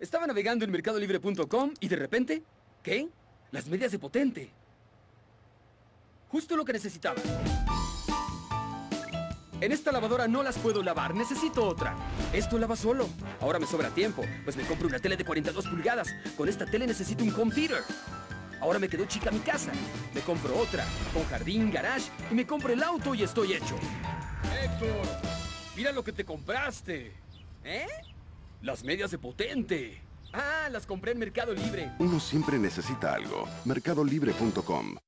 Estaba navegando en mercadolibre.com y de repente... ¿Qué? Las medias de Potente. Justo lo que necesitaba. En esta lavadora no las puedo lavar, necesito otra. Esto lava solo. Ahora me sobra tiempo, pues me compro una tele de 42 pulgadas. Con esta tele necesito un home theater. Ahora me quedó chica mi casa. Me compro otra, con jardín, garage, y me compro el auto y estoy hecho. Héctor, mira lo que te compraste. ¿Eh? Las medias de Potente. Ah, las compré en Mercado Libre. Uno siempre necesita algo. Mercadolibre.com.